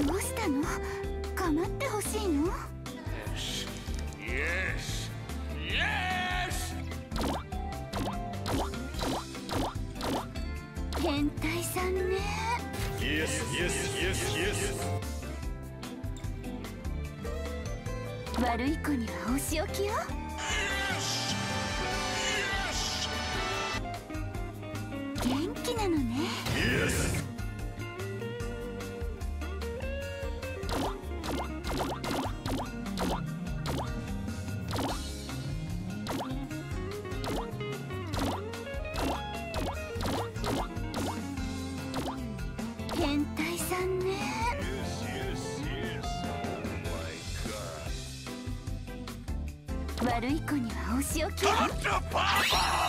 どうしたの？構ってほしいの？ Yes! Yes! 変態さんね。 Yes, yes, yes, yes! 悪い子にはお仕置きよ。 Yes! Yes! 元気なのね。 Yes! 変態さんね。 Yes, yes, yes! Oh my god! 悪い子にはお仕置きよ。 Dr. Papa!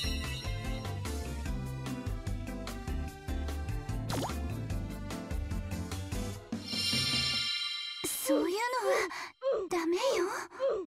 そういうのはダメよ。